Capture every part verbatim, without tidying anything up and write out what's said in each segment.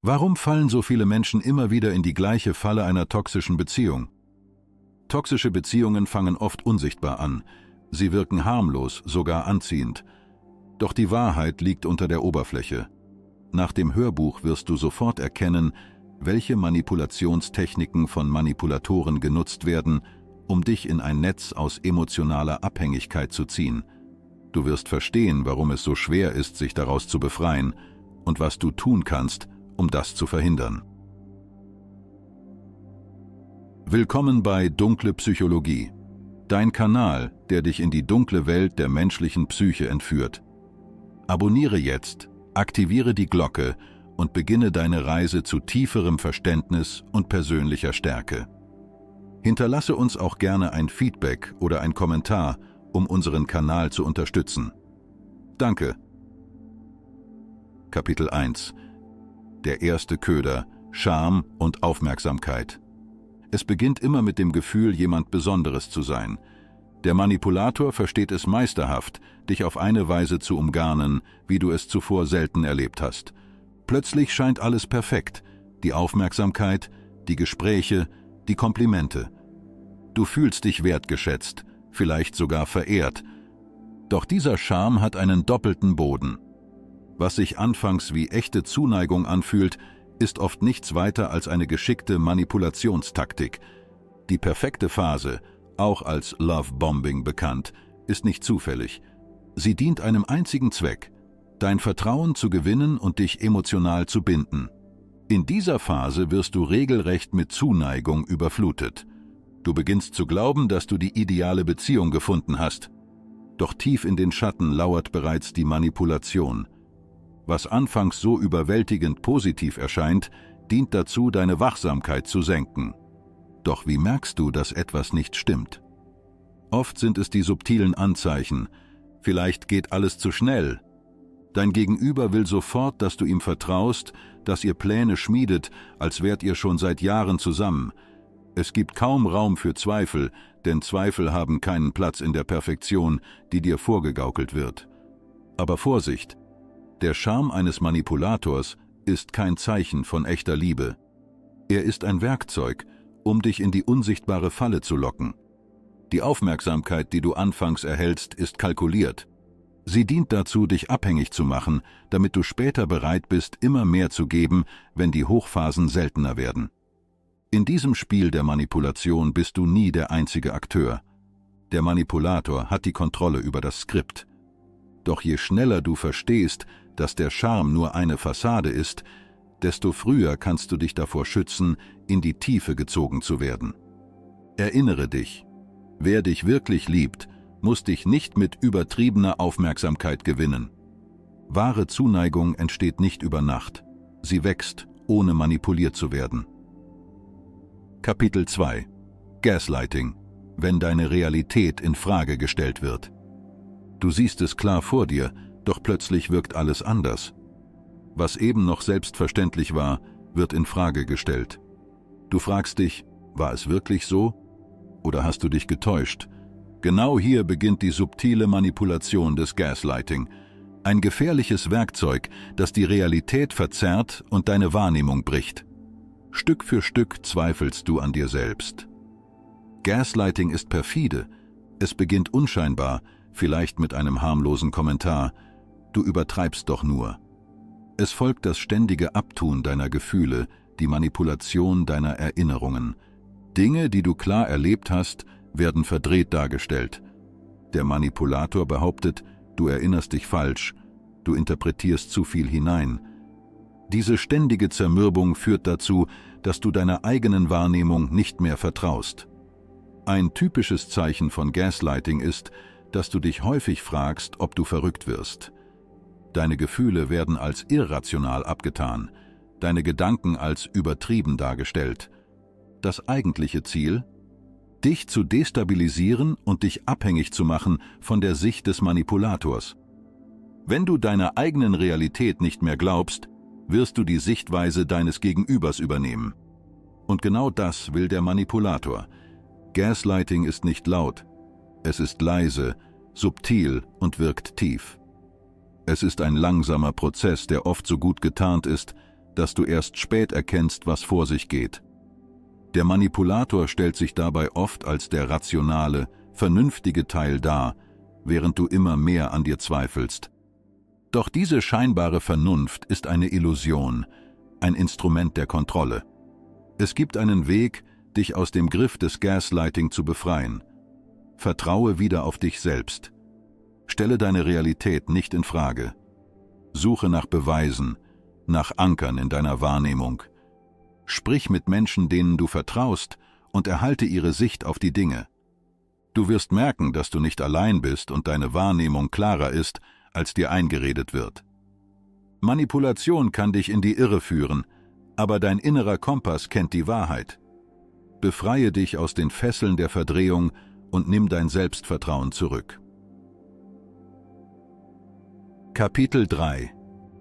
Warum fallen so viele Menschen immer wieder in die gleiche Falle einer toxischen Beziehung? Toxische Beziehungen fangen oft unsichtbar an. Sie wirken harmlos, sogar anziehend. Doch die Wahrheit liegt unter der Oberfläche. Nach dem Hörbuch wirst du sofort erkennen, welche Manipulationstechniken von Manipulatoren genutzt werden, um dich in ein Netz aus emotionaler Abhängigkeit zu ziehen. Du wirst verstehen, warum es so schwer ist, sich daraus zu befreien und was du tun kannst, um das zu verhindern. Willkommen bei Dunkle Psychologie, dein Kanal, der dich in die dunkle Welt der menschlichen Psyche entführt. Abonniere jetzt, aktiviere die Glocke und beginne deine Reise zu tieferem Verständnis und persönlicher Stärke. Hinterlasse uns auch gerne ein Feedback oder ein Kommentar, um unseren Kanal zu unterstützen. Danke. Kapitel eins. Der erste Köder, Scham und Aufmerksamkeit. Es beginnt immer mit dem Gefühl, jemand Besonderes zu sein. Der Manipulator versteht es meisterhaft, dich auf eine Weise zu umgarnen, wie du es zuvor selten erlebt hast. Plötzlich scheint alles perfekt, die Aufmerksamkeit, die Gespräche, die Komplimente. Du fühlst dich wertgeschätzt, vielleicht sogar verehrt. Doch dieser Charme hat einen doppelten Boden. Was sich anfangs wie echte Zuneigung anfühlt, ist oft nichts weiter als eine geschickte Manipulationstaktik. Die perfekte Phase, auch als Love-Bombing bekannt, ist nicht zufällig. Sie dient einem einzigen Zweck: dein Vertrauen zu gewinnen und dich emotional zu binden. In dieser Phase wirst du regelrecht mit Zuneigung überflutet. Du beginnst zu glauben, dass du die ideale Beziehung gefunden hast. Doch tief in den Schatten lauert bereits die Manipulation. Was anfangs so überwältigend positiv erscheint, dient dazu, deine Wachsamkeit zu senken. Doch wie merkst du, dass etwas nicht stimmt? Oft sind es die subtilen Anzeichen. Vielleicht geht alles zu schnell. Dein Gegenüber will sofort, dass du ihm vertraust, dass ihr Pläne schmiedet, als wärt ihr schon seit Jahren zusammen. Es gibt kaum Raum für Zweifel, denn Zweifel haben keinen Platz in der Perfektion, die dir vorgegaukelt wird. Aber Vorsicht! Der Charme eines Manipulators ist kein Zeichen von echter Liebe. Er ist ein Werkzeug, um dich in die unsichtbare Falle zu locken. Die Aufmerksamkeit, die du anfangs erhältst, ist kalkuliert. Sie dient dazu, dich abhängig zu machen, damit du später bereit bist, immer mehr zu geben, wenn die Hochphasen seltener werden. In diesem Spiel der Manipulation bist du nie der einzige Akteur. Der Manipulator hat die Kontrolle über das Skript. Doch je schneller du verstehst, dass der Charme nur eine Fassade ist, desto früher kannst du dich davor schützen, in die Tiefe gezogen zu werden. Erinnere dich: Wer dich wirklich liebt, muss dich nicht mit übertriebener Aufmerksamkeit gewinnen. Wahre Zuneigung entsteht nicht über Nacht. Sie wächst, ohne manipuliert zu werden. Kapitel zwei. Gaslighting. Wenn deine Realität in Frage gestellt wird. Du siehst es klar vor dir, doch plötzlich wirkt alles anders. Was eben noch selbstverständlich war, wird in Frage gestellt. Du fragst dich: War es wirklich so? Oder hast du dich getäuscht? Genau hier beginnt die subtile Manipulation des Gaslighting. Ein gefährliches Werkzeug, das die Realität verzerrt und deine Wahrnehmung bricht. Stück für Stück zweifelst du an dir selbst. Gaslighting ist perfide. Es beginnt unscheinbar, vielleicht mit einem harmlosen Kommentar: Du übertreibst doch nur. Es folgt das ständige Abtun deiner Gefühle, die Manipulation deiner Erinnerungen. Dinge, die du klar erlebt hast, werden verdreht dargestellt. Der Manipulator behauptet, du erinnerst dich falsch, du interpretierst zu viel hinein. Diese ständige Zermürbung führt dazu, dass du deiner eigenen Wahrnehmung nicht mehr vertraust. Ein typisches Zeichen von Gaslighting ist, dass du dich häufig fragst, ob du verrückt wirst. Deine Gefühle werden als irrational abgetan, deine Gedanken als übertrieben dargestellt. Das eigentliche Ziel? Dich zu destabilisieren und dich abhängig zu machen von der Sicht des Manipulators. Wenn du deiner eigenen Realität nicht mehr glaubst, wirst du die Sichtweise deines Gegenübers übernehmen. Und genau das will der Manipulator. Gaslighting ist nicht laut. Es ist leise, subtil und wirkt tief. Es ist ein langsamer Prozess, der oft so gut getarnt ist, dass du erst spät erkennst, was vor sich geht. Der Manipulator stellt sich dabei oft als der rationale, vernünftige Teil dar, während du immer mehr an dir zweifelst. Doch diese scheinbare Vernunft ist eine Illusion, ein Instrument der Kontrolle. Es gibt einen Weg, dich aus dem Griff des Gaslighting zu befreien. Vertraue wieder auf dich selbst. Stelle deine Realität nicht in Frage. Suche nach Beweisen, nach Ankern in deiner Wahrnehmung. Sprich mit Menschen, denen du vertraust, und erhalte ihre Sicht auf die Dinge. Du wirst merken, dass du nicht allein bist und deine Wahrnehmung klarer ist, als dir eingeredet wird. Manipulation kann dich in die Irre führen, aber dein innerer Kompass kennt die Wahrheit. Befreie dich aus den Fesseln der Verdrehung und nimm dein Selbstvertrauen zurück. Kapitel drei.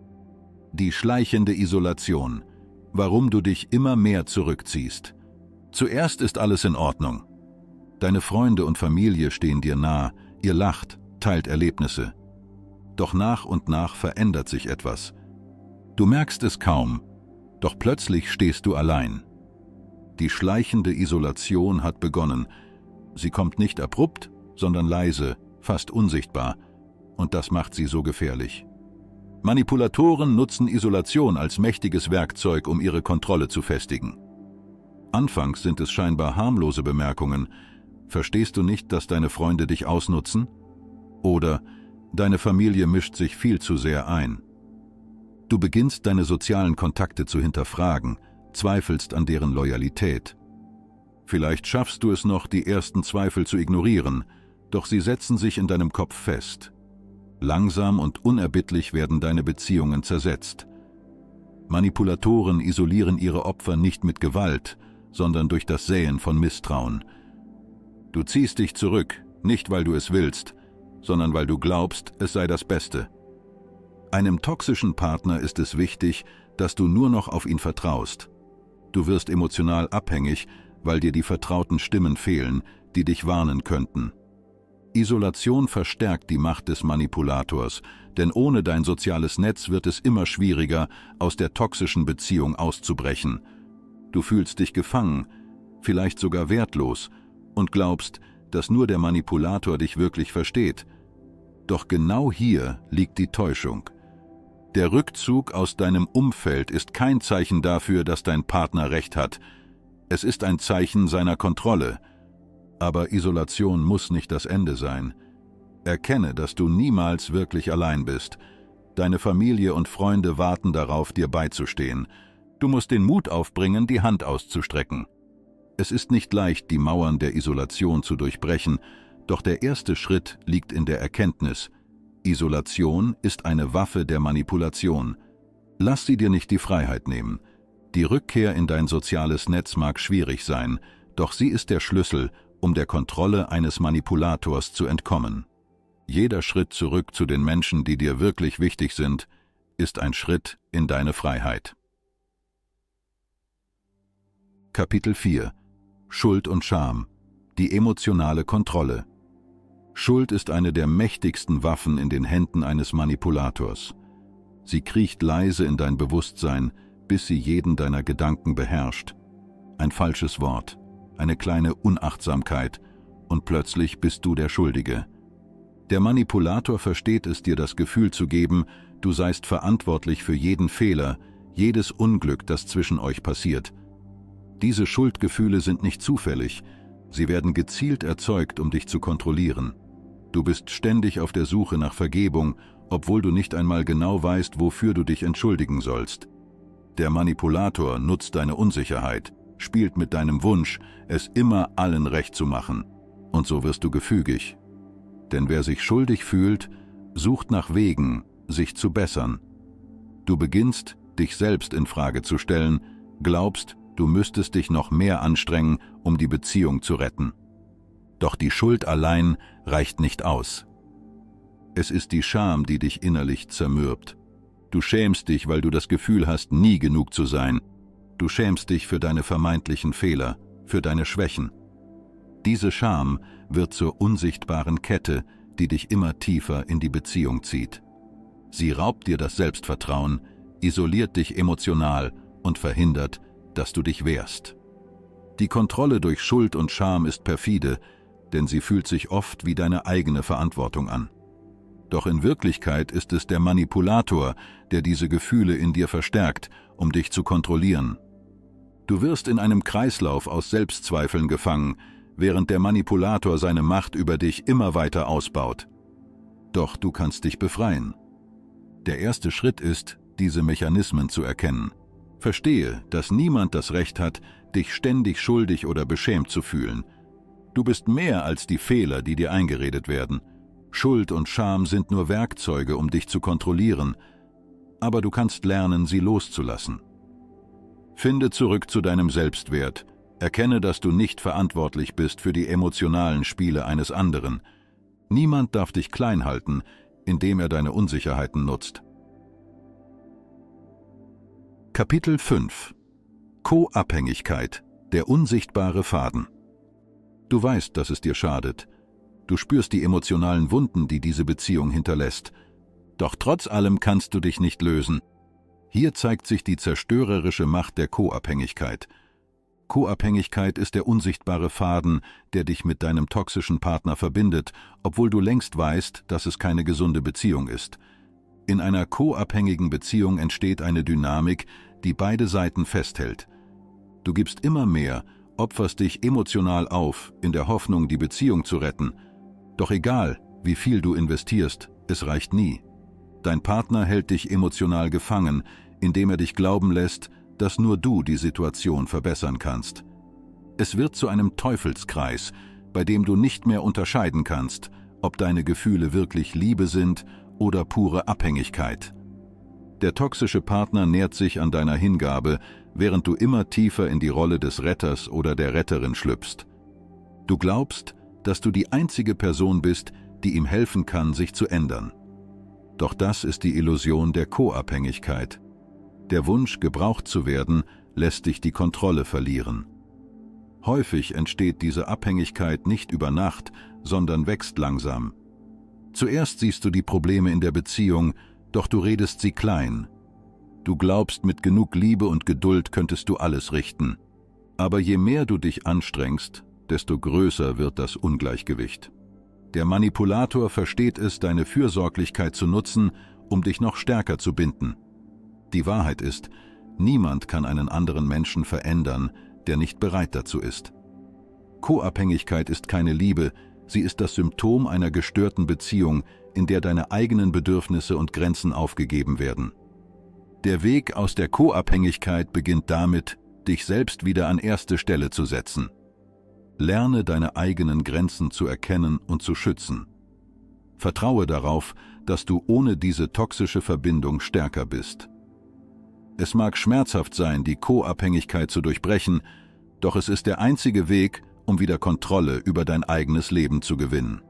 Die schleichende Isolation. Warum du dich immer mehr zurückziehst. Zuerst ist alles in Ordnung. Deine Freunde und Familie stehen dir nah, ihr lacht, teilt Erlebnisse. Doch nach und nach verändert sich etwas. Du merkst es kaum, doch plötzlich stehst du allein. Die schleichende Isolation hat begonnen. Sie kommt nicht abrupt, sondern leise, fast unsichtbar, und das macht sie so gefährlich. Manipulatoren nutzen Isolation als mächtiges Werkzeug, um ihre Kontrolle zu festigen. Anfangs sind es scheinbar harmlose Bemerkungen. Verstehst du nicht, dass deine Freunde dich ausnutzen? Oder deine Familie mischt sich viel zu sehr ein. Du beginnst deine sozialen Kontakte zu hinterfragen, zweifelst an deren Loyalität. Vielleicht schaffst du es noch, die ersten Zweifel zu ignorieren, doch sie setzen sich in deinem Kopf fest. Langsam und unerbittlich werden deine Beziehungen zersetzt. Manipulatoren isolieren ihre Opfer nicht mit Gewalt, sondern durch das Säen von Misstrauen. Du ziehst dich zurück, nicht weil du es willst, sondern weil du glaubst, es sei das Beste. Einem toxischen Partner ist es wichtig, dass du nur noch auf ihn vertraust. Du wirst emotional abhängig, weil dir die vertrauten Stimmen fehlen, die dich warnen könnten. Isolation verstärkt die Macht des Manipulators, denn ohne dein soziales Netz wird es immer schwieriger, aus der toxischen Beziehung auszubrechen. Du fühlst dich gefangen, vielleicht sogar wertlos, und glaubst, dass nur der Manipulator dich wirklich versteht. Doch genau hier liegt die Täuschung. Der Rückzug aus deinem Umfeld ist kein Zeichen dafür, dass dein Partner recht hat. Es ist ein Zeichen seiner Kontrolle. Aber Isolation muss nicht das Ende sein. Erkenne, dass du niemals wirklich allein bist. Deine Familie und Freunde warten darauf, dir beizustehen. Du musst den Mut aufbringen, die Hand auszustrecken. Es ist nicht leicht, die Mauern der Isolation zu durchbrechen, doch der erste Schritt liegt in der Erkenntnis. Isolation ist eine Waffe der Manipulation. Lass sie dir nicht die Freiheit nehmen. Die Rückkehr in dein soziales Netz mag schwierig sein, doch sie ist der Schlüssel, um der Kontrolle eines Manipulators zu entkommen. Jeder Schritt zurück zu den Menschen, die dir wirklich wichtig sind, ist ein Schritt in deine Freiheit. Kapitel vier. Schuld und Scham. Die emotionale Kontrolle. Schuld ist eine der mächtigsten Waffen in den Händen eines Manipulators. Sie kriecht leise in dein Bewusstsein, bis sie jeden deiner Gedanken beherrscht. Ein falsches Wort, eine kleine Unachtsamkeit, und plötzlich bist du der Schuldige. Der Manipulator versteht es, dir das Gefühl zu geben, du seist verantwortlich für jeden Fehler, jedes Unglück, das zwischen euch passiert. Diese Schuldgefühle sind nicht zufällig, sie werden gezielt erzeugt, um dich zu kontrollieren. Du bist ständig auf der Suche nach Vergebung, obwohl du nicht einmal genau weißt, wofür du dich entschuldigen sollst. Der Manipulator nutzt deine Unsicherheit, spielt mit deinem Wunsch, es immer allen recht zu machen. Und so wirst du gefügig. Denn wer sich schuldig fühlt, sucht nach Wegen, sich zu bessern. Du beginnst, dich selbst in Frage zu stellen, glaubst, du müsstest dich noch mehr anstrengen, um die Beziehung zu retten. Doch die Schuld allein reicht nicht aus. Es ist die Scham, die dich innerlich zermürbt. Du schämst dich, weil du das Gefühl hast, nie genug zu sein. Du schämst dich für deine vermeintlichen Fehler, für deine Schwächen. Diese Scham wird zur unsichtbaren Kette, die dich immer tiefer in die Beziehung zieht. Sie raubt dir das Selbstvertrauen, isoliert dich emotional und verhindert, dass du dich wehrst. Die Kontrolle durch Schuld und Scham ist perfide, denn sie fühlt sich oft wie deine eigene Verantwortung an. Doch in Wirklichkeit ist es der Manipulator, der diese Gefühle in dir verstärkt, um dich zu kontrollieren. Du wirst in einem Kreislauf aus Selbstzweifeln gefangen, während der Manipulator seine Macht über dich immer weiter ausbaut. Doch du kannst dich befreien. Der erste Schritt ist, diese Mechanismen zu erkennen. Verstehe, dass niemand das Recht hat, dich ständig schuldig oder beschämt zu fühlen. Du bist mehr als die Fehler, die dir eingeredet werden. Schuld und Scham sind nur Werkzeuge, um dich zu kontrollieren, aber du kannst lernen, sie loszulassen. Finde zurück zu deinem Selbstwert. Erkenne, dass du nicht verantwortlich bist für die emotionalen Spiele eines anderen. Niemand darf dich klein halten, indem er deine Unsicherheiten nutzt. Kapitel fünf. Co-Abhängigkeit, der unsichtbare Faden. Du weißt, dass es dir schadet. Du spürst die emotionalen Wunden, die diese Beziehung hinterlässt. Doch trotz allem kannst du dich nicht lösen. Hier zeigt sich die zerstörerische Macht der Co-Abhängigkeit. Co-Abhängigkeit ist der unsichtbare Faden, der dich mit deinem toxischen Partner verbindet, obwohl du längst weißt, dass es keine gesunde Beziehung ist. In einer co-abhängigen Beziehung entsteht eine Dynamik, die beide Seiten festhält. Du gibst immer mehr, opferst dich emotional auf, in der Hoffnung, die Beziehung zu retten. Doch egal, wie viel du investierst, es reicht nie. Dein Partner hält dich emotional gefangen, indem er dich glauben lässt, dass nur du die Situation verbessern kannst. Es wird zu einem Teufelskreis, bei dem du nicht mehr unterscheiden kannst, ob deine Gefühle wirklich Liebe sind oder pure Abhängigkeit. Der toxische Partner nährt sich an deiner Hingabe, während du immer tiefer in die Rolle des Retters oder der Retterin schlüpfst. Du glaubst, dass du die einzige Person bist, die ihm helfen kann, sich zu ändern. Doch das ist die Illusion der Co-Abhängigkeit. Der Wunsch, gebraucht zu werden, lässt dich die Kontrolle verlieren. Häufig entsteht diese Abhängigkeit nicht über Nacht, sondern wächst langsam. Zuerst siehst du die Probleme in der Beziehung, doch du redest sie klein. Du glaubst, mit genug Liebe und Geduld könntest du alles richten. Aber je mehr du dich anstrengst, desto größer wird das Ungleichgewicht. Der Manipulator versteht es, deine Fürsorglichkeit zu nutzen, um dich noch stärker zu binden. Die Wahrheit ist, niemand kann einen anderen Menschen verändern, der nicht bereit dazu ist. Co-Abhängigkeit ist keine Liebe, sie ist das Symptom einer gestörten Beziehung, in der deine eigenen Bedürfnisse und Grenzen aufgegeben werden. Der Weg aus der Co-Abhängigkeit beginnt damit, dich selbst wieder an erste Stelle zu setzen. Lerne deine eigenen Grenzen zu erkennen und zu schützen. Vertraue darauf, dass du ohne diese toxische Verbindung stärker bist. Es mag schmerzhaft sein, die Co-Abhängigkeit zu durchbrechen, doch es ist der einzige Weg, um wieder Kontrolle über dein eigenes Leben zu gewinnen.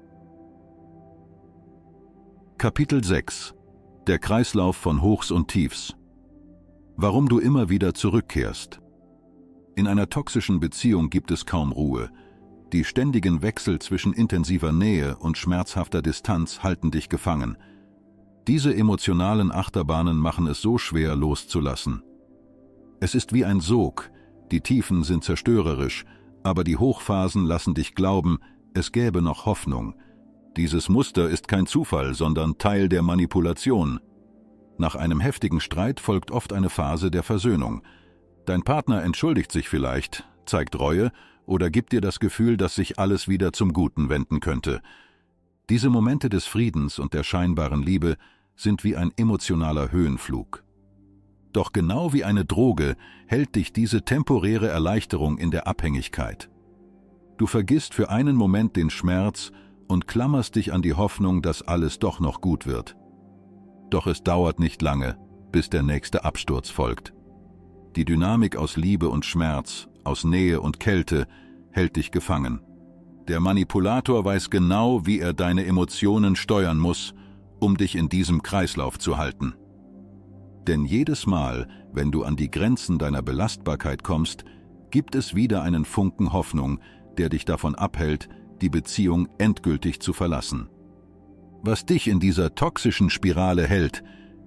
Kapitel sechs. Der Kreislauf von Hochs und Tiefs. Warum du immer wieder zurückkehrst. In einer toxischen Beziehung gibt es kaum Ruhe. Die ständigen Wechsel zwischen intensiver Nähe und schmerzhafter Distanz halten dich gefangen. Diese emotionalen Achterbahnen machen es so schwer, loszulassen. Es ist wie ein Sog, die Tiefen sind zerstörerisch, aber die Hochphasen lassen dich glauben, es gäbe noch Hoffnung. Dieses Muster ist kein Zufall, sondern Teil der Manipulation. Nach einem heftigen Streit folgt oft eine Phase der Versöhnung. Dein Partner entschuldigt sich vielleicht, zeigt Reue oder gibt dir das Gefühl, dass sich alles wieder zum Guten wenden könnte. Diese Momente des Friedens und der scheinbaren Liebe sind wie ein emotionaler Höhenflug. Doch genau wie eine Droge hält dich diese temporäre Erleichterung in der Abhängigkeit. Du vergisst für einen Moment den Schmerz und klammerst dich an die Hoffnung, dass alles doch noch gut wird. Doch es dauert nicht lange, bis der nächste Absturz folgt. Die Dynamik aus Liebe und Schmerz, aus Nähe und Kälte, hält dich gefangen. Der Manipulator weiß genau, wie er deine Emotionen steuern muss, um dich in diesem Kreislauf zu halten. Denn jedes Mal, wenn du an die Grenzen deiner Belastbarkeit kommst, gibt es wieder einen Funken Hoffnung, der dich davon abhält, die Beziehung endgültig zu verlassen. Was dich in dieser toxischen Spirale hält,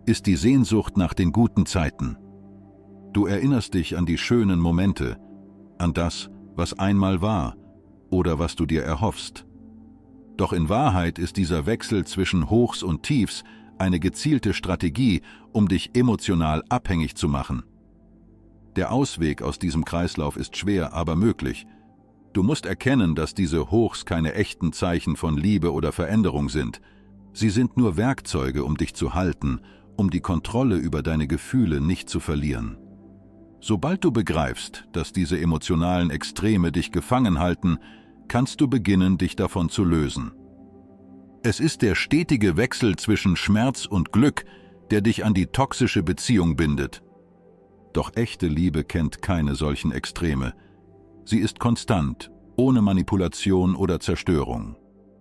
ist die Sehnsucht nach den guten Zeiten. Du erinnerst dich an die schönen Momente, an das, was einmal war oder was du dir erhoffst. Doch in Wahrheit ist dieser Wechsel zwischen Hochs und Tiefs eine gezielte Strategie, um dich emotional abhängig zu machen. Der Ausweg aus diesem Kreislauf ist schwer, aber möglich. Du musst erkennen, dass diese Hochs keine echten Zeichen von Liebe oder Veränderung sind. Sie sind nur Werkzeuge, um dich zu halten, um die Kontrolle über deine Gefühle nicht zu verlieren. Sobald du begreifst, dass diese emotionalen Extreme dich gefangen halten, kannst du beginnen, dich davon zu lösen. Es ist der stetige Wechsel zwischen Schmerz und Glück, der dich an die toxische Beziehung bindet. Doch echte Liebe kennt keine solchen Extreme. Sie ist konstant, ohne Manipulation oder Zerstörung.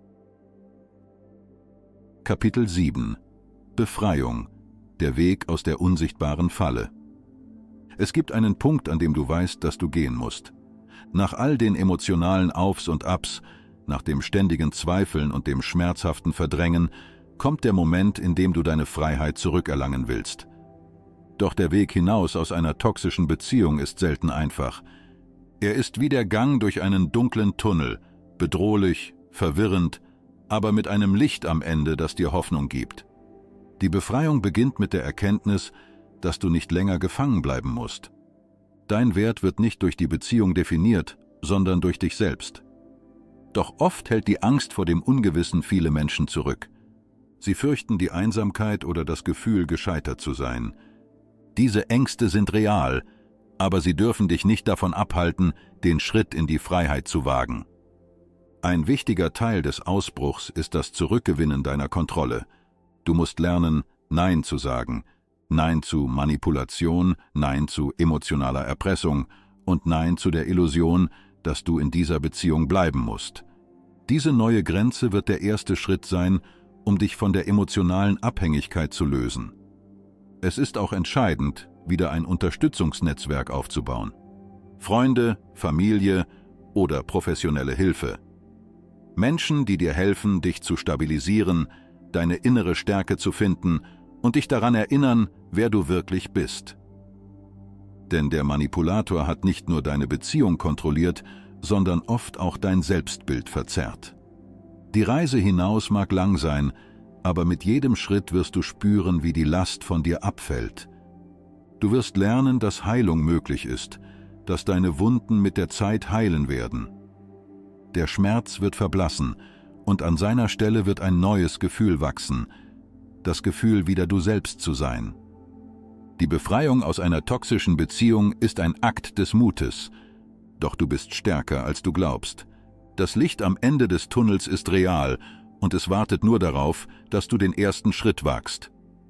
Kapitel sieben. Befreiung. Der Weg aus der unsichtbaren Falle. Es gibt einen Punkt, an dem du weißt, dass du gehen musst. Nach all den emotionalen Aufs und Abs, nach dem ständigen Zweifeln und dem schmerzhaften Verdrängen, kommt der Moment, in dem du deine Freiheit zurückerlangen willst. Doch der Weg hinaus aus einer toxischen Beziehung ist selten einfach. Er ist wie der Gang durch einen dunklen Tunnel, bedrohlich, verwirrend, aber mit einem Licht am Ende, das dir Hoffnung gibt. Die Befreiung beginnt mit der Erkenntnis, dass du nicht länger gefangen bleiben musst. Dein Wert wird nicht durch die Beziehung definiert, sondern durch dich selbst. Doch oft hält die Angst vor dem Ungewissen viele Menschen zurück. Sie fürchten die Einsamkeit oder das Gefühl, gescheitert zu sein. Diese Ängste sind real, aber sie dürfen dich nicht davon abhalten, den Schritt in die Freiheit zu wagen. Ein wichtiger Teil des Ausbruchs ist das Zurückgewinnen deiner Kontrolle. Du musst lernen, Nein zu sagen, Nein zu Manipulation, Nein zu emotionaler Erpressung und Nein zu der Illusion, dass du in dieser Beziehung bleiben musst. Diese neue Grenze wird der erste Schritt sein, um dich von der emotionalen Abhängigkeit zu lösen. Es ist auch entscheidend, wieder ein Unterstützungsnetzwerk aufzubauen. Freunde, Familie oder professionelle Hilfe. Menschen, die dir helfen, dich zu stabilisieren, deine innere Stärke zu finden und dich daran erinnern, wer du wirklich bist. Denn der Manipulator hat nicht nur deine Beziehung kontrolliert, sondern oft auch dein Selbstbild verzerrt. Die Reise hinaus mag lang sein, aber mit jedem Schritt wirst du spüren, wie die Last von dir abfällt. Du wirst lernen, dass Heilung möglich ist, dass deine Wunden mit der Zeit heilen werden. Der Schmerz wird verblassen und an seiner Stelle wird ein neues Gefühl wachsen, das Gefühl, wieder du selbst zu sein. Die Befreiung aus einer toxischen Beziehung ist ein Akt des Mutes, doch du bist stärker, als du glaubst. Das Licht am Ende des Tunnels ist real und es wartet nur darauf, dass du den ersten Schritt wagst.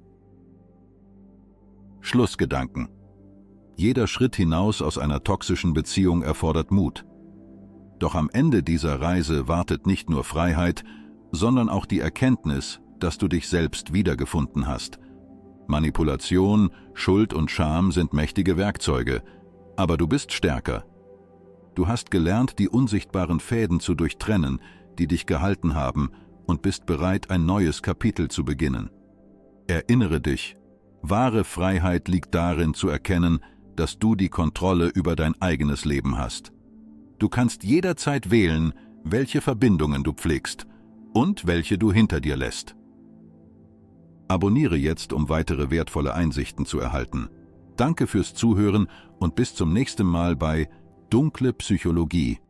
Schlussgedanken. Jeder Schritt hinaus aus einer toxischen Beziehung erfordert Mut. Doch am Ende dieser Reise wartet nicht nur Freiheit, sondern auch die Erkenntnis, dass du dich selbst wiedergefunden hast. Manipulation, Schuld und Scham sind mächtige Werkzeuge, aber du bist stärker. Du hast gelernt, die unsichtbaren Fäden zu durchtrennen, die dich gehalten haben, und bist bereit, ein neues Kapitel zu beginnen. Erinnere dich, wahre Freiheit liegt darin zu erkennen, dass du die Kontrolle über dein eigenes Leben hast. Du kannst jederzeit wählen, welche Verbindungen du pflegst und welche du hinter dir lässt. Abonniere jetzt, um weitere wertvolle Einsichten zu erhalten. Danke fürs Zuhören und bis zum nächsten Mal bei Dunkle Psychologie,